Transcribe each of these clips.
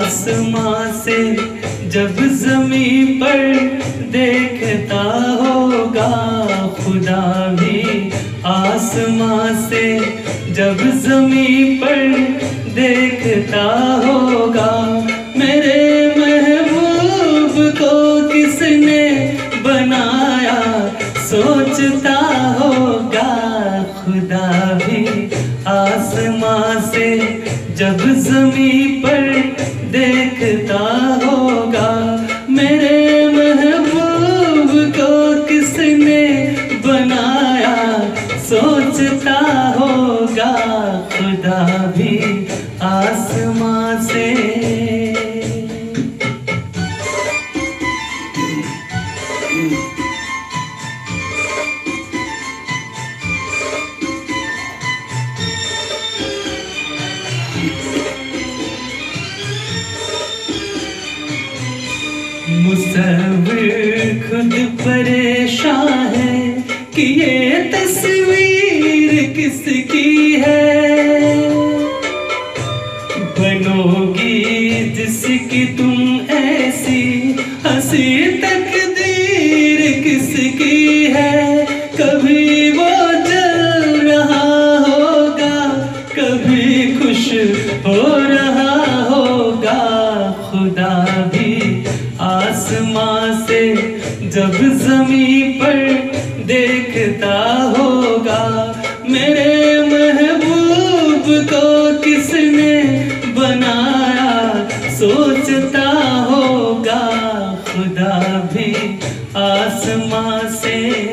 आसमां से जब ज़मीं पर देखता होगा खुदा भी, आसमां से जब ज़मीं पर देखता होगा। मेरे महबूब को किसने बनाया सोचता होगा खुदा भी, आसमां से जब ज़मीं पर देखता होगा। मेरे महबूब को किसने बनाया सोचता होगा खुदा भी, आसमां से। मुसव्विर खुद परेशान है कि ये तस्वीर किसकी है। बनोगी जिसकी तुम ऐसी हंसी तकदीर किसकी है। कभी वो जल रहा होगा, कभी खुश हो रहा होगा खुदा भी, आसमां से जब ज़मीं पर देखता होगा। मेरे महबूब को किसने बनाया सोचता होगा खुदा भी, आसमां से।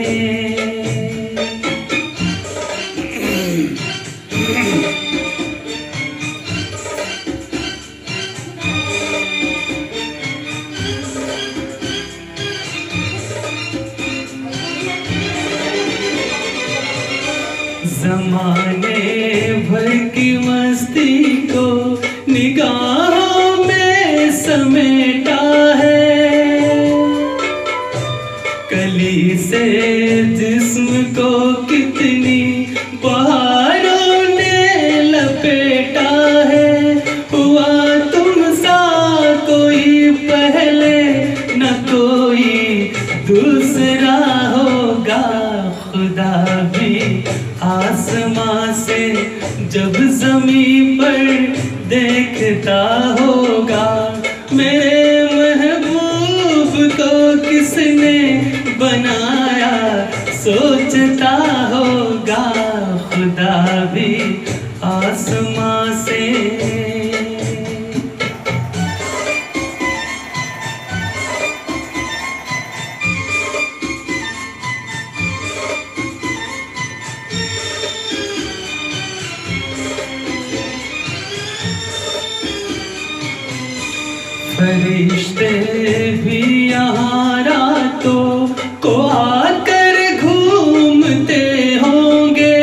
ज़माने भर की मस्ती को निगाहों में समेटा है। कली से जिस्म को कितनी बहारों ने लपेटा है। हुआ तुम सा कोई पहले न कोई दूसरा होगा खुदा भी, आसमां से जब ज़मीं पर देखता होगा। मेरे महबूब को किसने बनाया सोचता होगा खुदा भी, आसमां से। फरिश्ते भी यहाँ रातों को आकर घूमते होंगे।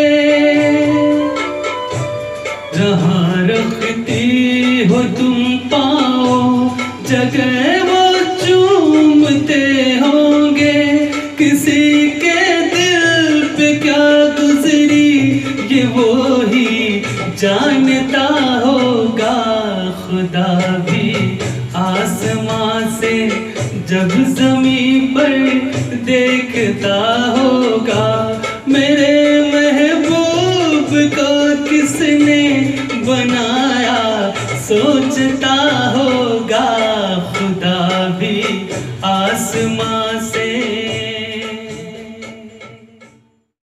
जहाँ रखती हो तुम पाओ जगह वो चूमते होंगे। किसी के दिल पे क्या गुजरी ये वो ही जानता होगा खुदा भी, आसमां से जब ज़मीं पर देखता होगा। मेरे महबूब को किसने बनाया सोचता होगा खुदा भी, आसमां से।